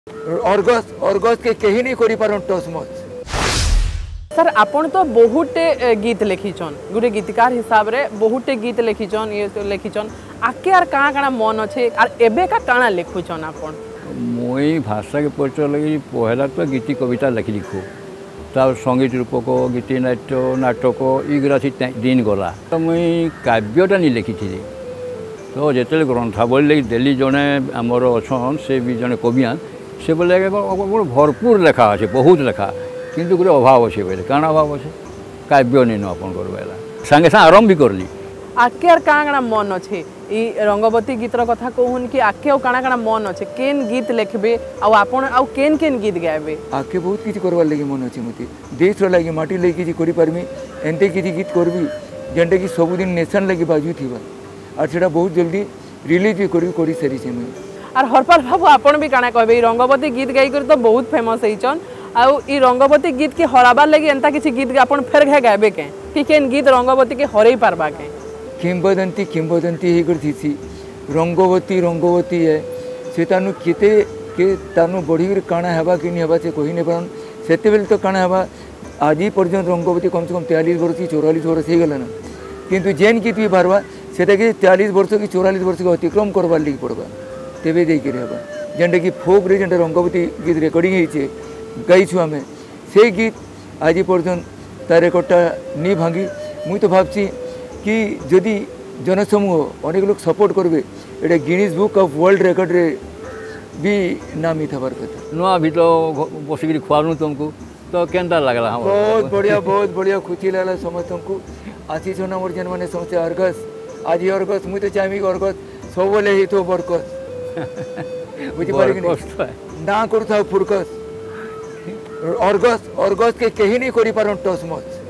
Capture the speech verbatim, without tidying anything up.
Argus Argus के कहीं नहीं करी पारन टस मच। सर आपण तो बहुटे गीत लिखिछन गोटे गीतकार हिसाब रे बहुटे गीत लिखिछन ये तो लिखिछन आके आर काना काना मन अच्छे आर एबे का काना लिखुछन आपण मुई भाषा के परिचय लगी पहला तो गीति कविता लिखि लिखू तार संगीत रूपक गीति नाट्य नाटक युगरा दिन गला तो मुई काव्यटा नहीं लिखी तो जिते ग्रंथावली लगी देली जड़े आमर अच्छा से भी जड़े कवियान से बोले भरपूर लेखा अच्छे बहुत लेखा किंतु गोटे अभाव अच्छे बोले काण अभाव अच्छे काव्य नहीं आपन करवाला सागे सागे आरंभ भी करली आके आर काना काना मन अच्छे ई रंगवती गीतर कथा कहून कि आके आउ काना काना मन अच्छे केन गीत लिखबे आउ आपण आउ केन केन गीत गायबे आके बहुत किछि करवार लागि मन अछि मते देश रो लागि माटी लागि किछि करि परमी एंते किछि गीत करबी जेंटे कि सब दिन नेशन लागि बाजू थिबा और सेटा बहुत जल्दी रिलीज भी करी करी सरी से मैं और हरपाल बाबू आपण भी काना कहबे ई रंगवती गीत गाई कर तो बहुत फेमस हेचन आउ ई रंगवती गीत के हराबार लगी एंता किछि गीत आपण फेर घे गायबे के कि केन गीत रंगवती के हरई पारबा के किंबदंती किंबदंती हे कर थीसी रंगवती रंगवती है से तानु केते के तानु बढ़ी कर काना हेबा कि नहीं हेबा से कहि नै पारन सेते बेल तो काना हेबा आज पर्यंत रंगवती कम से कम तैंतालीस वर्ष की चौवालीस वर्ष हो गला ना किंतु जेन गीत भी बारवा सेटा कि तैंतालीस वर्ष की चौवालीस वर्ष के अतिक्रम करबार लगी पड़वा तेबे दे कर हेबा जेंटा कि फोक रे जेंटा रंगवती गीत रेकर्डिंग होइछे गाइछु आमे से गीत आज पर्यंत तार रेकर्डटा नहीं भांगी मुई तो भाबची कि जदि जनसमूह अनेक लोग सपोर्ट करबे एटा Guinness book of world record रे भी नाम थबार कथा नुआ भी तो बसिक खुआनु तुमको तो केनता लगला बहुत बढ़िया बहुत बढ़िया खुशी लगला समस्त को आशीष मोर जन मैंने समझते अर्गस आज अर्गस मुई तो चाहमी अर्गस सब बोले ही तो बरकस बुझी पारे कि ना करू था फुरकस अर्गस अर्गस के कहीं नहीं करी पारन टस मच।